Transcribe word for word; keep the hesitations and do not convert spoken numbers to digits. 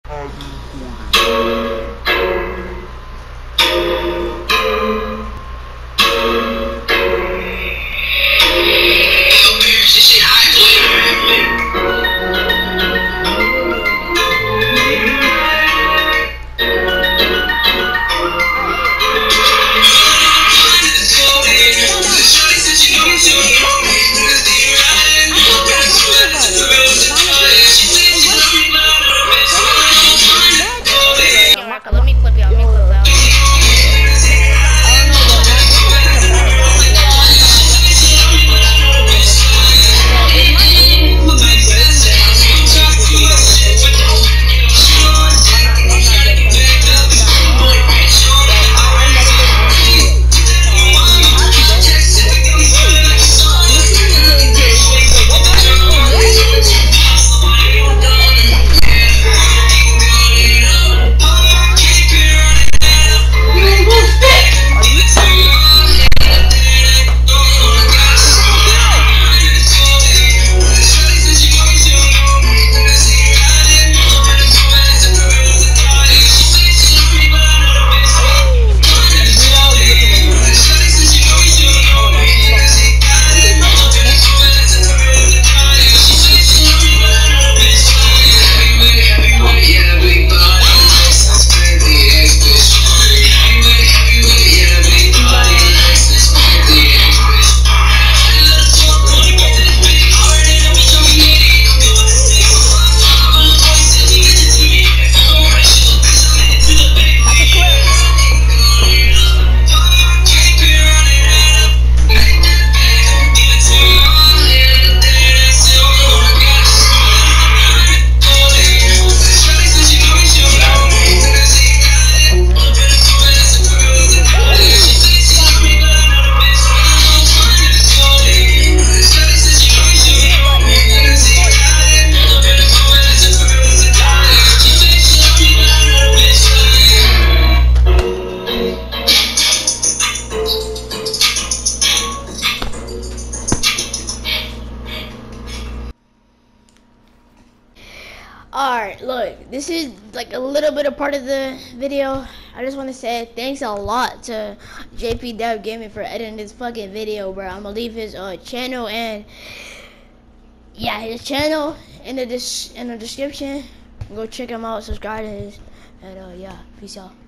Let me clip y'all. Let me clip out. Alright, look, this is like a little bit of part of the video. I just want to say thanks a lot to Jpgamingdabb Gaming for editing this fucking video, bro. I'm gonna leave his uh, channel and yeah, his channel in the in the description. Go check him out, subscribe to his, and uh, yeah, peace out.